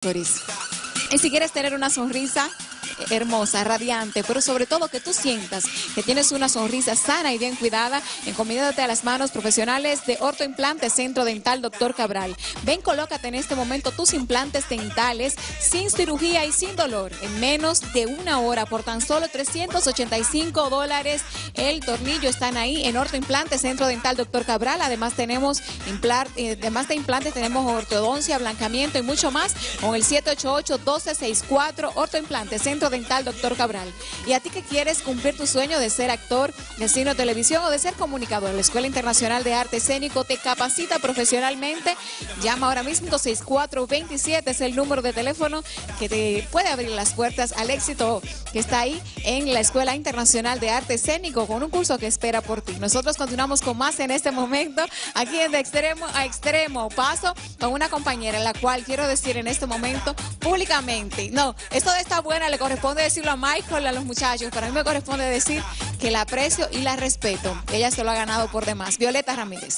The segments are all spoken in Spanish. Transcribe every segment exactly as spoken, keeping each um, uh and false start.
Factories. Y si quieres tener una sonrisa hermosa, radiante, pero sobre todo que tú sientas que tienes una sonrisa sana y bien cuidada, encomiéndate a las manos profesionales de Ortoimplantes Centro Dental Doctor Cabral. Ven, colócate en este momento tus implantes dentales sin cirugía y sin dolor en menos de una hora por tan solo trescientos ochenta y cinco dólares. El tornillo están ahí en Ortoimplantes Centro Dental Doctor Cabral. Además tenemos implant, eh, además de implantes tenemos ortodoncia, blancamiento y mucho más con el siete ocho ocho, uno dos seis cuatro. Ortoimplantes Centro Dental Doctor Cabral. Y a ti que quieres cumplir tu sueño de ser actor de cine o televisión o de ser comunicador, la Escuela Internacional de Arte Escénico te capacita profesionalmente. Llama ahora mismo. Dos seis cuatro, dos siete es el número de teléfono que te puede abrir las puertas al éxito que está ahí en la Escuela Internacional de Arte Escénico con un curso que espera por ti. Nosotros continuamos con más en este momento aquí en De Extremo a Extremo. Paso con una compañera, la cual quiero decir en este momento públicamente, no, esto de esta buena le corresponde decirlo a Michael, a los muchachos, pero a mí me corresponde decir que la aprecio y la respeto. Ella se lo ha ganado por demás. Violeta Ramírez.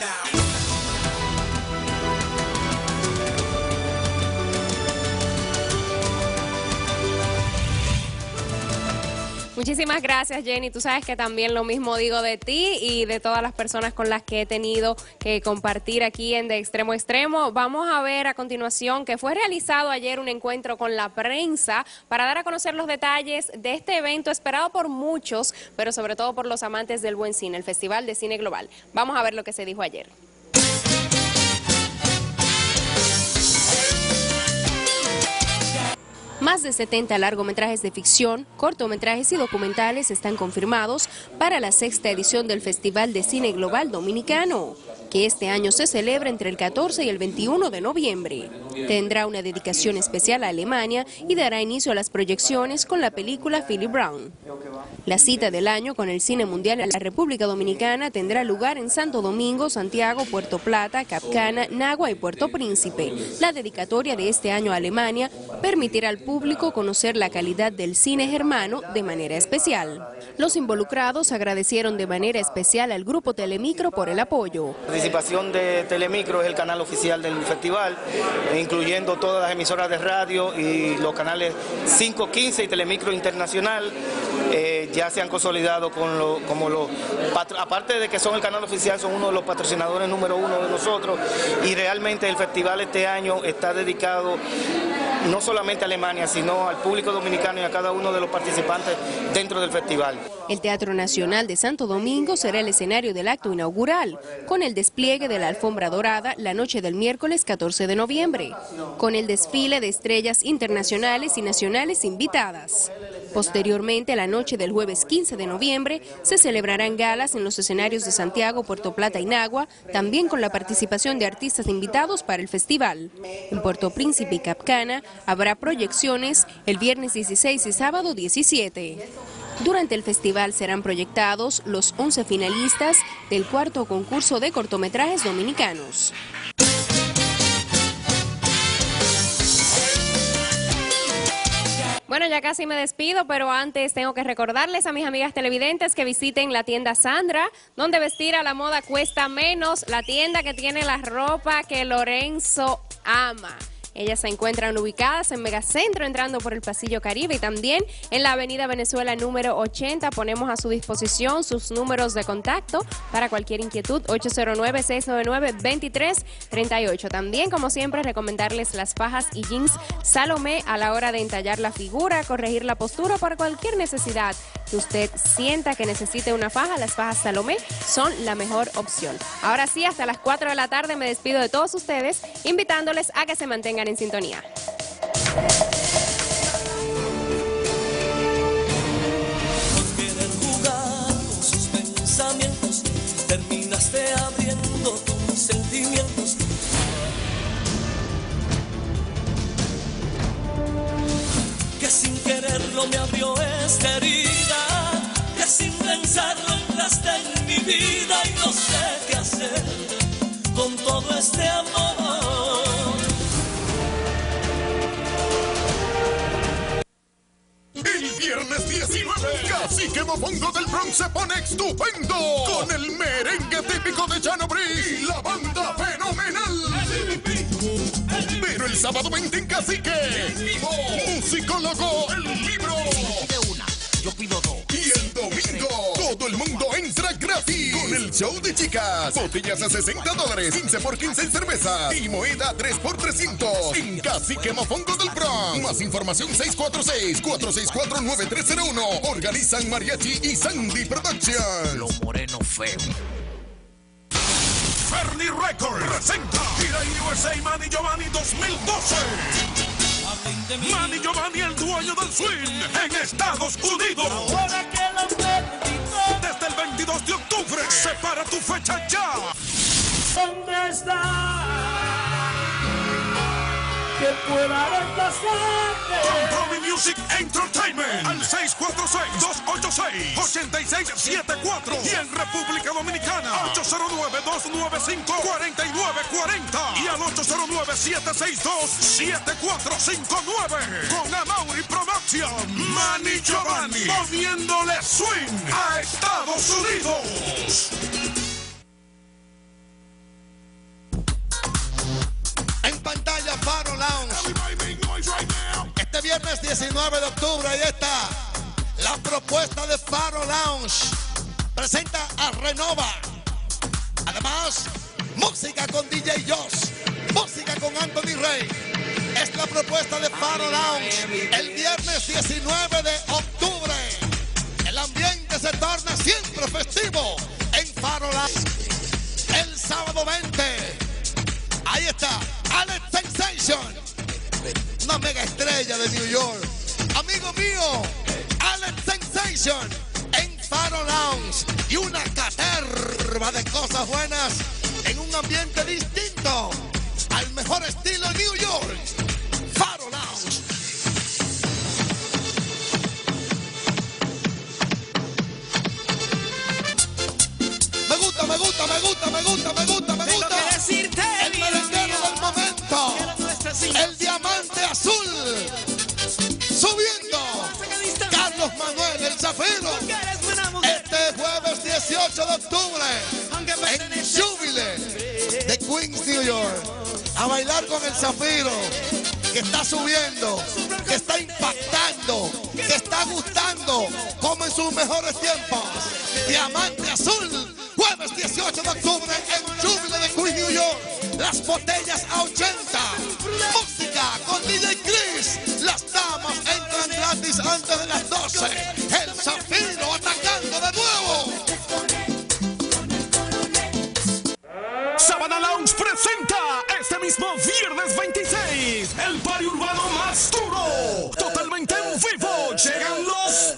Muchísimas gracias, Jenny. Tú sabes que también lo mismo digo de ti y de todas las personas con las que he tenido que compartir aquí en De Extremo a Extremo. Vamos a ver a continuación que fue realizado ayer un encuentro con la prensa para dar a conocer los detalles de este evento esperado por muchos, pero sobre todo por los amantes del buen cine, el Festival de Cine Global. Vamos a ver lo que se dijo ayer. Más de setenta largometrajes de ficción, cortometrajes y documentales están confirmados para la sexta edición del Festival de Cine Global Dominicano, que este año se celebra entre el catorce y el veintiuno de noviembre. Tendrá una dedicación especial a Alemania y dará inicio a las proyecciones con la película Philip Brown. La cita del año con el cine mundial en la República Dominicana tendrá lugar en Santo Domingo, Santiago, Puerto Plata, Capcana, Nagua y Puerto Príncipe. La dedicatoria de este año a Alemania permitirá al público conocer la calidad del cine germano de manera especial. Los involucrados agradecieron de manera especial al Grupo Telemicro por el apoyo. La participación de Telemicro es el canal oficial del festival, incluyendo todas las emisoras de radio y los canales cinco, quince y Telemicro Internacional. Eh, ya se han consolidado con lo, como los, aparte de que son el canal oficial, son uno de los patrocinadores número uno de nosotros, y realmente el festival este año está dedicado no solamente a Alemania, sino al público dominicano y a cada uno de los participantes dentro del festival. El Teatro Nacional de Santo Domingo será el escenario del acto inaugural, con el despliegue de la alfombra dorada la noche del miércoles catorce de noviembre, con el desfile de estrellas internacionales y nacionales invitadas. Posteriormente, la noche del jueves quince de noviembre, se celebrarán galas en los escenarios de Santiago, Puerto Plata y Nagua, también con la participación de artistas invitados para el festival. En Puerto Príncipe y Capcana habrá proyecciones el viernes dieciséis y sábado diecisiete. Durante el festival serán proyectados los once finalistas del cuarto concurso de cortometrajes dominicanos. Bueno, ya casi me despido, pero antes tengo que recordarles a mis amigas televidentes que visiten la tienda Sandra, donde vestir a la moda cuesta menos, la tienda que tiene la ropa que Lorenzo ama. Ellas se encuentran ubicadas en Megacentro, entrando por el Pasillo Caribe, y también en la Avenida Venezuela número ochenta. Ponemos a su disposición sus números de contacto para cualquier inquietud, ocho cero nueve, seis nueve nueve, dos tres tres ocho. También, como siempre, recomendarles las fajas y jeans Salomé a la hora de entallar la figura, corregir la postura, por cualquier necesidad que usted sienta que necesite una faja. Las fajas Salomé son la mejor opción. Ahora sí, hasta las cuatro de la tarde me despido de todos ustedes, invitándoles a que se mantengan en sintonía. Quieren jugar con sus pensamientos, terminaste abriendo tus sentimientos. Que sin quererlo me abrió esta herida, que sin pensarlo entraste en mi vida y no sé qué hacer con todo este amor. El viernes diecinueve, Cacique Mofongo del Bronx se pone estupendo con el merengue típico de Chano Bris y la banda fenomenal. Pero el sábado veinte en Cacique. Vivo. Musicólogo, el libro. Yo pido dos. Y el domingo, todo el mundo entra gratis con el show de chicas. Botellas a sesenta dólares, quince por quince en cerveza y moneda tres por trescientos en Cacique Mofongo del Bronx. Más información seis cuatro seis, cuatro seis cuatro, nueve tres cero uno. Organizan Mariachi y Sandy Productions. Los morenos feos. Ferni Records presenta Gira U S A Manny Giovanni dos mil doce. Manny Giovanni, el dueño del swing, en Estados Unidos. Desde el veintidós de octubre, separa tu fecha ya. ¿Dónde está? Que pueda reemplazarte. Compromi Music Entertainment al seis cuatro seis, dos ocho seis, ocho seis siete cuatro y en República Dominicana ocho cero nueve, dos nueve cinco, cuatro nueve cuatro cero y al ocho cero nueve, siete seis dos, siete cuatro cinco nueve con Amaury Production. Manny Giovanni moviéndole swing a Estados Unidos. En pantalla Faro Lounge. Este viernes diecinueve de octubre, ahí está la propuesta de Faro Lounge. Presenta a Renova. Además, música con D J Joss, música con Anthony Rey. Es la propuesta de Faro Lounge el viernes diecinueve de octubre. El ambiente se torna siempre festivo en Faro Lounge. El sábado veinte, ahí está Alex Sensation, una mega estrella de New York. Amigo mío, Alex Sensation en Faro Lounge. Y una caterva de cosas buenas en un ambiente distinto al mejor estilo New York. Faro Lounge. Me gusta, me gusta, me gusta, me gusta, me gusta, me gusta. El merenguero del momento, el diamante azul, subiendo, Carlos Manuel el Zafiro, este jueves dieciocho de octubre, en Júbile de Queens, New York, a bailar con el Zafiro, que está subiendo, que está impactando, que está gustando, como en sus mejores tiempos. Diamante azul, jueves dieciocho de octubre en Júbile de Queens, New York. Las botellas a ochenta. Música con D J Chris. Las damas entran gratis antes de las doce. El Zafiro atacando de nuevo. Sabana Lounge presenta este mismo viernes veintiséis el party urbano más duro. Totalmente en vivo. Llegan los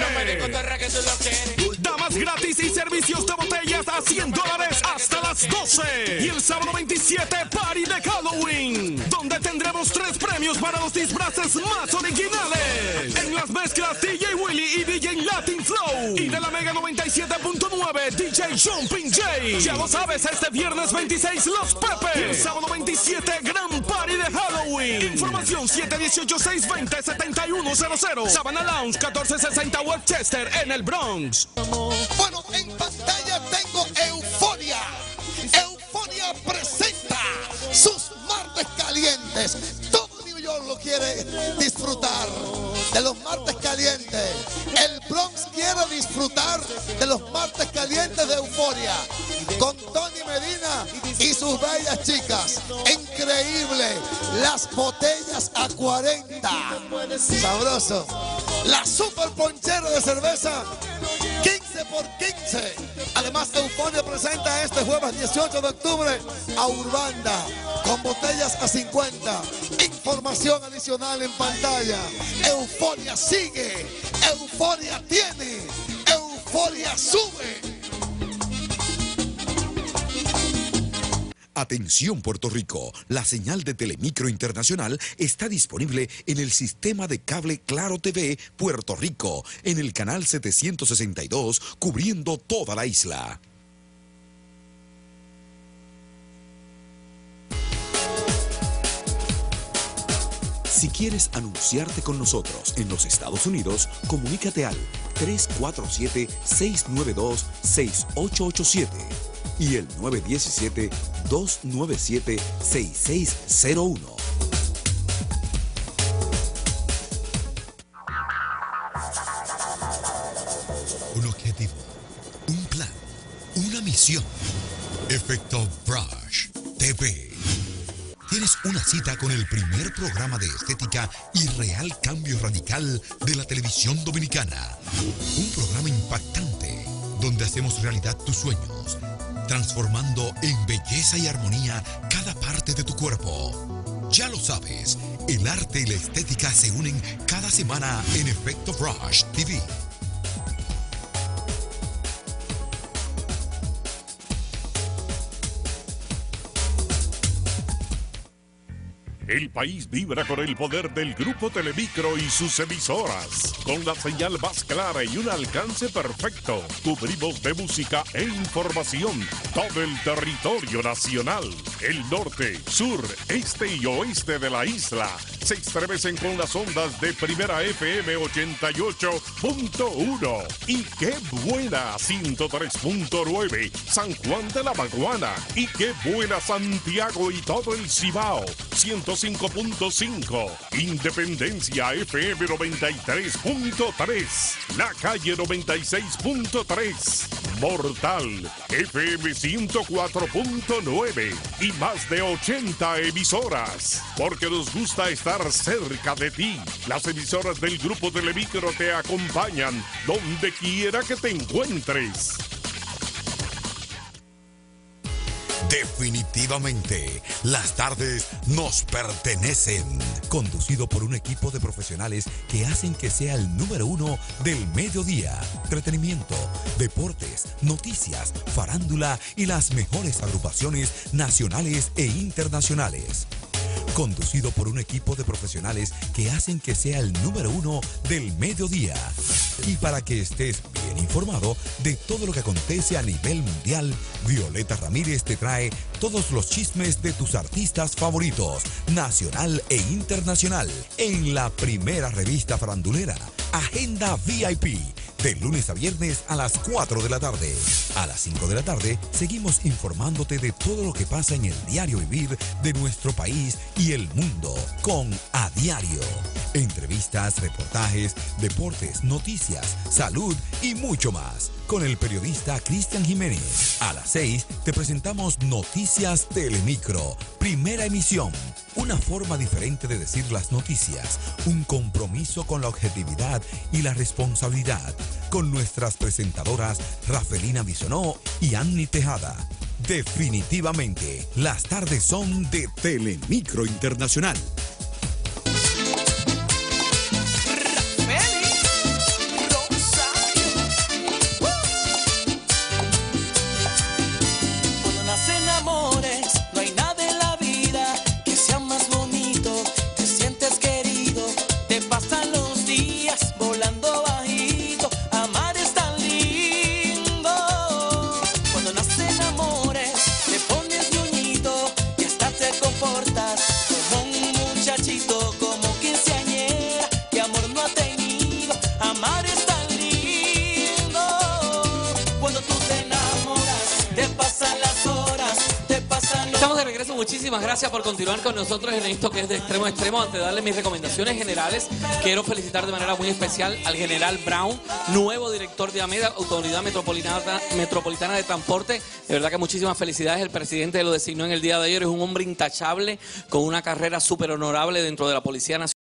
Pepe. Damas gratis y servicios de botellas a cien dólares hasta las doce. Y el sábado veintisiete, party de Halloween, donde tendremos tres premios para los disfraces más originales. En las mezclas D J Willy y D J Latin Flow. Y de la Mega noventa y siete punto nueve, D J Jumping J. Ya lo sabes, este viernes veintiséis, los Pepe. Y el sábado veintisiete, gran party de Halloween. Información siete uno ocho, seis dos cero, siete uno cero cero. Sabana Lounge catorce sesenta Westchester en el Bronx. Bueno, en pantalla tengo Euforia. Euforia presenta sus martes calientes. Todo New York lo quiere disfrutar de los martes calientes. El Bronx quiere disfrutar de los martes calientes de Euforia con Tony Medina y sus bellas chicas. Increíble. Las botellas a cuarenta. Sabroso. La super ponchera de cerveza quince por quince. Además, Euforia presenta este jueves dieciocho de octubre a Urbanda con botellas a cincuenta. Información adicional en pantalla. Euforia sigue. Euforia tiene. Euforia sube. Atención Puerto Rico, la señal de Telemicro Internacional está disponible en el sistema de cable Claro T V Puerto Rico, en el canal setecientos sesenta y dos, cubriendo toda la isla. Si quieres anunciarte con nosotros en los Estados Unidos, comunícate al tres cuatro siete, seis nueve dos, seis ocho ocho siete y el nueve uno siete, dos nueve siete, seis seis cero uno. un objetivo, un plan, una misión. Efecto Brush T V. Tienes una cita con el primer programa de estética y real cambio radical de la televisión dominicana. Un programa impactante donde hacemos realidad tus sueños, transformando en belleza y armonía cada parte de tu cuerpo. Ya lo sabes, el arte y la estética se unen cada semana en Efecto Brush T V. El país vibra con el poder del Grupo Telemicro y sus emisoras. Con la señal más clara y un alcance perfecto, cubrimos de música e información todo el territorio nacional. El norte, sur, este y oeste de la isla se estremecen con las ondas de Primera F M ochenta y ocho punto uno. Y qué buena ciento tres punto nueve, San Juan de la Maguana. Y qué buena Santiago y todo el Cibao, ciento cinco punto cinco. Independencia F M noventa y tres punto tres. La Calle noventa y seis punto tres. Mortal F M ciento cuatro punto nueve. Y más de ochenta emisoras. Porque nos gusta estar cerca de ti. Las emisoras del Grupo Telemicro te acompañan donde quiera que te encuentres. Definitivamente, las tardes nos pertenecen. Conducido por un equipo de profesionales que hacen que sea el número uno del mediodía. Entretenimiento, deportes, noticias, farándula y las mejores agrupaciones nacionales e internacionales. Conducido por un equipo de profesionales que hacen que sea el número uno del mediodía. Y para que estés bien informado de todo lo que acontece a nivel mundial, Violeta Ramírez te trae todos los chismes de tus artistas favoritos, nacional e internacional, en la primera revista farandulera, Agenda V I P. De lunes a viernes a las cuatro de la tarde. A las cinco de la tarde seguimos informándote de todo lo que pasa en el diario vivir de nuestro país y el mundo con A Diario. Entrevistas, reportajes, deportes, noticias, salud y mucho más. Con el periodista Cristian Jiménez. A las seis te presentamos Noticias Telemicro, primera emisión. Una forma diferente de decir las noticias, un compromiso con la objetividad y la responsabilidad, con nuestras presentadoras Rafelina Bisonó y Annie Tejada. Definitivamente, las tardes son de Telemicro Internacional. Muchísimas gracias por continuar con nosotros en esto que es de extremo a extremo. Antes de darle mis recomendaciones generales, quiero felicitar de manera muy especial al general Brown, nuevo director de AMEDA, Autoridad Metropolitana, Metropolitana de Transporte. De verdad que muchísimas felicidades. El presidente lo designó en el día de ayer. Es un hombre intachable con una carrera súper honorable dentro de la Policía Nacional.